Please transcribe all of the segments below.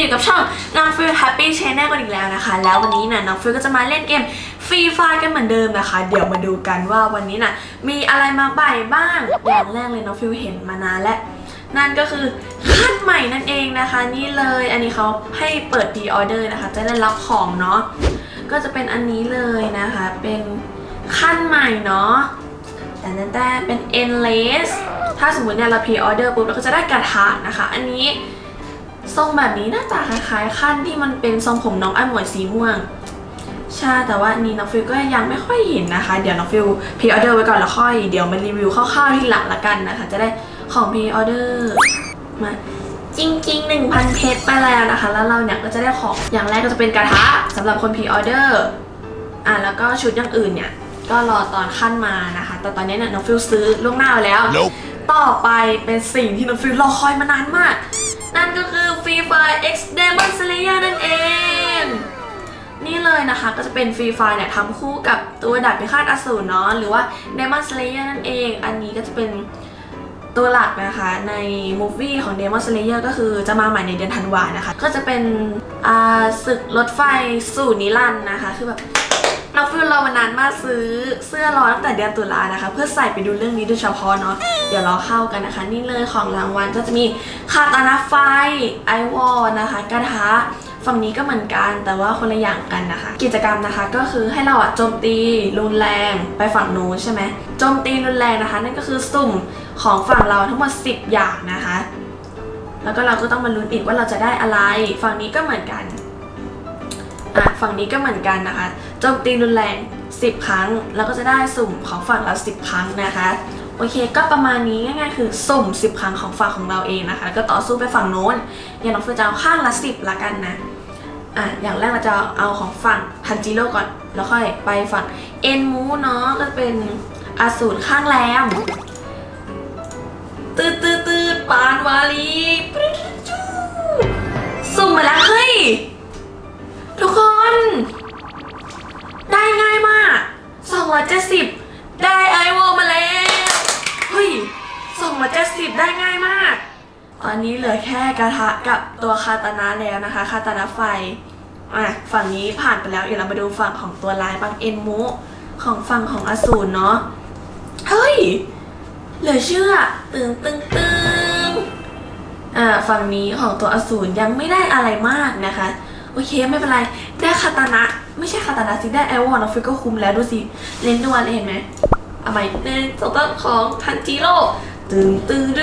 อยู่กับช่องน้องฟิลแฮปปี้ชแนลกันอีกแล้วนะคะแล้ววันนี้น้องฟิลก็จะมาเล่นเกมฟรีไฟร์กันเหมือนเดิมนะคะเดี๋ยวมาดูกันว่าวันนี้มีอะไรมาใหม่บ้างอย่างแรกเลยน้องฟิลเห็นมานานแล้วนั่นก็คือขั้นใหม่นั่นเองนะคะนี่เลยอันนี้เขาให้เปิดพรีออเดอร์นะคะจะได้รับของเนาะก็จะเป็นอันนี้เลยนะคะเป็นขั้นใหม่เนาะแต่เป็น endless ถ้าสมมติเราพรีออเดอร์ปุ๊บเราก็จะได้กระทะนะคะอันนี้ทรงแบบนี้น่าจะคล้ายๆขั้นที่มันเป็นทรงผมน้องไอหมวยสีม่วงใช่แต่ว่านี่น้องฟิลก็ยังไม่ค่อยเห็นนะคะเดี๋ยวน้องฟิลพรีออเดอร์ไว้ก่อนแล้วค่อยเดี๋ยวมารีวิวคร่าวๆที่หลังละกันนะคะจะได้ของพรีออเดอร์มาจริงๆ 1,000 เพชรไปแล้วนะคะแล้วเราเนี่ยก็จะได้ของอย่างแรกก็จะเป็นกระทะสำหรับคนพรีออเดอร์แล้วก็ชุดอย่างอื่นเนี่ยก็รอตอนขั้นมานะคะแต่ตอนนี้เนี่ยน้องฟิลซื้อล่วงหน้าแล้ว ต่อไปเป็นสิ่งที่น้องฟิลรอคอยมานานมากนั่นก็คือ Free Fire X Demon Slayer นั่นเองนี่เลยนะคะก็จะเป็น Free Fire เนี่ยทำคู่กับตัวดาบพิฆาตอสูรเนาะหรือว่า Demon Slayer นั่นเองอันนี้ก็จะเป็นตัวหลักนะคะในมูฟวี่ของ Demon Slayer ก็คือจะมาใหม่ในเดือนธันวานะคะก็จะเป็นศึกรถไฟสู่นิรันดร์นะคะคือแบบน้องฟิลรอมานานมากซื้อเสื้อรอตั้งแต่เดือนตุลานะคะเพื่อใส่ไปดูเรื่องนี้โดยเฉพาะเนาะเดี๋ยวรอเข้ากันนะคะนี่เลยของรางวัลก็จะมีคาตานะไฟไอวอลนะคะกระทะฝั่งนี้ก็เหมือนกันแต่ว่าคนละอย่างกันนะคะกิจกรรมนะคะก็คือให้เราโจมตีรุนแรงไปฝั่งนู้นใช่ไหมโจมตีรุนแรงนะคะนั่นก็คือสุ่มของฝั่งเราทั้งหมด10 อย่างนะคะแล้วก็เราก็ต้องมาลุ้นอีกว่าเราจะได้อะไรฝั่งนี้ก็เหมือนกันฝั่งนี้ก็เหมือนกันนะคะโจมตีรุนแรง10 ครั้งแล้วก็จะได้สุ่มของฝั่งเรา10 ครั้งนะคะโอเคก็ประมาณนี้ง่ายๆคือสุ่ม10 ครั้งของฝั่งของเราเองนะคะก็ต่อสู้ไปฝั่งโน้นอย่างน้องฟิลจะเอาข้างละ10ละกันนะอย่างแรกเราจะเอาของฝั่งทันจิโร่ก่อนแล้วค่อยไปฝั่งเอ็นมูเนาะก็เป็นอสูรข้างแรมตืดปานวาลีสุ่มมาแล้วเฮ้ยทุกคนได้ง่ายมาก270ได้ไอวอลมาแล้วเฮ้ย270ได้ง่ายมากตอนนี้เหลือแค่กระทะกับตัวคาตานะแล้วนะคะคาตานะไฟฝั่งนี้ผ่านไปแล้วเดี๋ยวเรามาดูฝั่งของตัวลายบางเอ็นมุของฝั่งของอสูรเนาะเฮ้ยเหลือเชื่อตึงฝั่งนี้ของตัวอสูรยังไม่ได้อะไรมากนะคะโอเคไม่เป็นไรได้คาตานะไม่ใช่คาตานะสิได้ไอวอลน้องฟิลก็คุ้มแล้วดูสิเล่นด้วยเห็นไหมเอาใหม่1 2 3ของทันจิโร่ตึง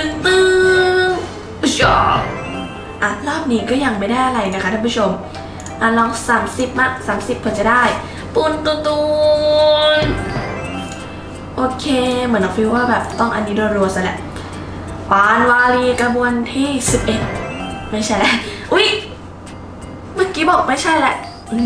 ชอบรอบนี้ก็ยังไม่ได้อะไรนะคะท่านผู้ชมลอง30มา30เผื่อจะได้ปูนตูนโอเคเหมือนน้องฟิลว่าแบบต้องอันนี้รัวๆซะแหละปานวาลีกระบวนที่11ไม่ใช่แล้วอุ๊ยเมื่อกี้บอกไม่ใช่แหละ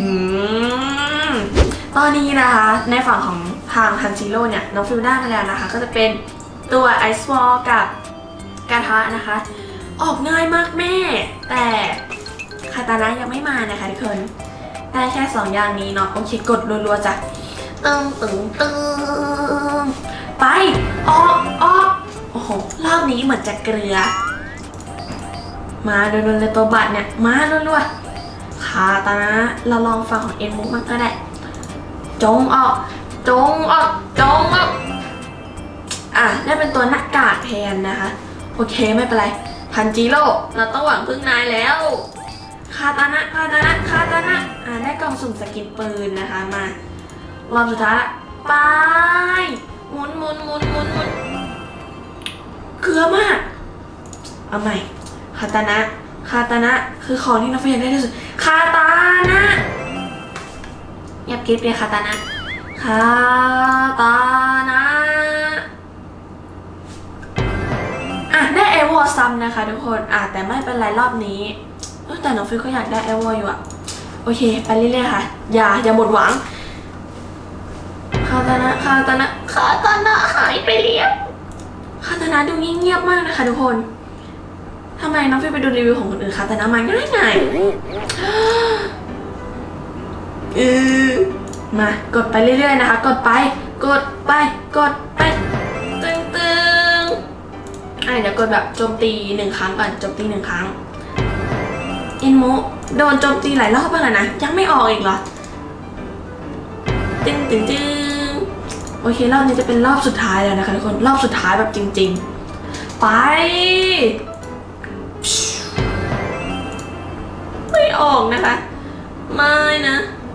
ตอนนี้นะคะในฝั่งของทางทันจิโร่เนี่ยน้องฟิลได้มาแล้วนะคะก็จะเป็นตัวไอซ์วอลกับกระทะนะคะออกง่ายมากแม่แต่คาตานะยังไม่มานะคะทุกคนได้แค่2 อย่างนี้เนาะโอเคกดรัวๆจ้ะตึงไปออกโอ้โหรอบนี้เหมือนจะเกลือมาโดนเลยตัวบัตรเนี่ยมารัวๆคาตานะเราลองฟังของเอ็นมุกมันก็ได้จงออกได้เป็นตัวหน้ากากแทนนะคะโอเคไม่เป็นไรทันจิโร่เราต้องหวังพึ่งนายแล้วคาตานะได้กล่องสุ่มสกินปืนนะคะมารอบสุดท้ายละไปหมุนเกลือมากเอาใหม่คาตานะคือของที่น้องฟิลอยากได้ที่สุดคาตานะเงียบกริบเลยคาตานะได้ไอวอลซ้ำนะคะทุกคนแต่ไม่เป็นไรรอบนี้แต่น้องฟิลก็อยากได้ไอวอลอยู่โอเคไปเรื่อยๆค่ะอย่าหมดหวังคาตานะหายไปแล้วคาตานะดูเงียบๆมากนะคะทุกคนทำไมน้องฟิลไปดูรีวิวของคนอื่นคาตานะมาง่ายมากดไปเรื่อยๆนะคะกดไปตึงเดี๋ยวกดแบบโจมตี1 ครั้งก่อนโจมตี1 ครั้งอินโมโดนโจมตีหลายรอบไปแล้วนะยังไม่ออกอีกเหรอตึงโอเครอบนี้จะเป็นรอบสุดท้ายแล้วนะคะทุกคนรอบสุดท้ายแบบจริงๆไปไม่ออกนะคะไม่นะ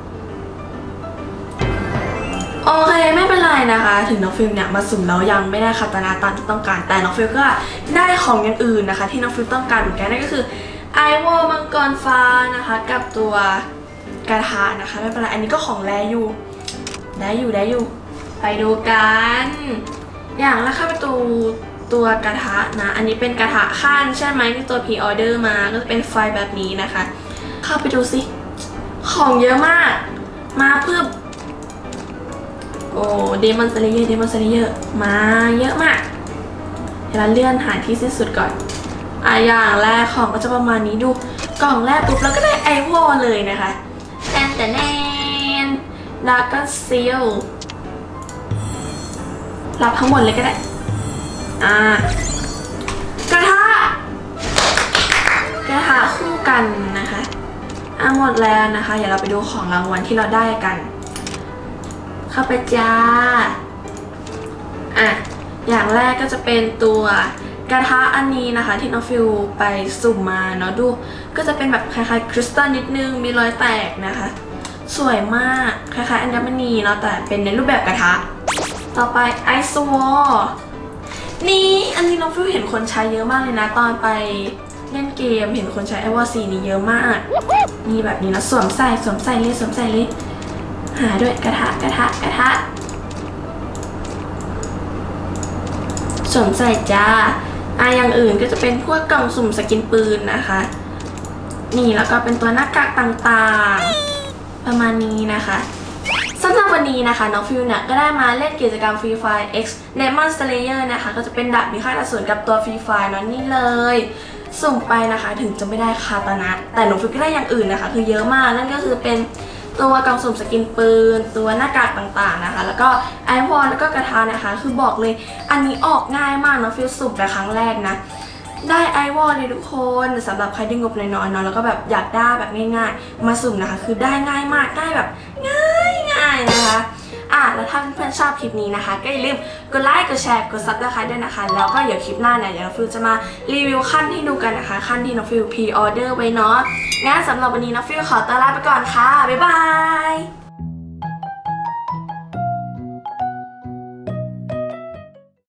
โอเคไม่เป็นไรนะคะถึงน้องฟิลเนี่ยมาสุ่มแล้วยังไม่ได้คาตานาตามที่ต้องการแต่น้องฟิลก็ได้ของอย่างอื่นนะคะที่น้องฟิลต้องการเหมือนกันนั่นก็คือไอวอลมังกรฟ้านะคะกับตัวกระทะนะคะไม่เป็นไรอันนี้ก็ของแรอยู่ได้อยู่ไปดูกันอย่างแรกเข้าไปตัวกระทะนะอันนี้เป็นกระทะขั้นใช่ไหมที่ตัวพรีออเดอร์มาก็จะเป็นไฟแบบนี้นะคะเข้าไปดูสิของเยอะมากมาเพื่อโอ้เดมอนสเลเยอร์มาเยอะมากเดี๋ยวเราเลื่อนหาที่สิ้นสุดก่อนอย่างแรกของก็จะประมาณนี้ดูกล่องแรกปุ๊บแล้วก็ได้ไอวอลเลยนะคะแต่แนนดาร์กซีลรับทั้งหมดเลยก็ได้กระทะคู่กันนะคะหมดแล้วนะคะเดี๋ยวเราไปดูของรางวัลที่เราได้กันเข้าไปจ้าอย่างแรกก็จะเป็นตัวกระทะอันนี้นะคะที่น้องฟิลไปสุ่มมาเนาะดูก็จะเป็นแบบคล้ายๆคริสตัลนิดนึงมีรอยแตกนะคะสวยมากคล้ายๆอัญมณีเนาะแต่เป็นในรูปแบบกระทะต่อไปไอซ์วอลนี่อันนี้น้องฟิลเห็นคนใช้เยอะมากเลยนะตอนไปเล่นเกมเห็นคนใช้ไอวอลสีนี้เยอะมากนี่แบบนี้นะสวมใส่เลยหาด้วยกระทะสวมใส่จ้าอย่างอื่นก็จะเป็นพวกกล่องสุ่มสกินปืนนะคะนี่แล้วก็เป็นตัวหน้ากากต่างๆประมาณนี้นะคะสำหรับวันนี้นะคะน้องฟิลเนี่ยก็ได้มาเล่นกิจกรรม Free Fire X Demon Slayer นะคะก็จะเป็นดาบพิฆาตอสูรกับตัว Free Fire นั่นนี่เลยสุ่มไปนะคะถึงจะไม่ได้คาตานะแต่น้องฟิลก็ได้อย่างอื่นนะคะคือเยอะมากนั่นก็คือเป็นตัวกล่องสุ่มสกินปืนตัวหน้ากากต่างๆนะคะแล้วก็ไอวอลแล้วก็กระทะนะคะคือบอกเลยอันนี้ออกง่ายมากน้องฟิลสุ่มไปครั้งแรกนะได้ไอวอลเลยทุกคนสำหรับใครที่งบน้อยๆเนาะแล้วก็แบบอยากได้แบบง่ายๆมาสุ่มนะคะคือได้ง่ายมากได้แบบง่ายนะคะแล้วถ้าเพื่อนๆชอบคลิปนี้นะคะก็อย่าลืมกดไลค์กดแชร์กดซับสไครบ์ด้วยนะคะแล้วก็เดี๋ยวคลิปหน้าเนี่ยเดี๋ยวน้องฟิลจะมารีวิวขั้นให้ดูกันนะคะขั้นที่น้องฟิลพรีออเดอร์ไว้เนาะงั้นสำหรับวันนี้น้องฟิลขอตัวลาไปก่อนค่ะบ๊ายบาย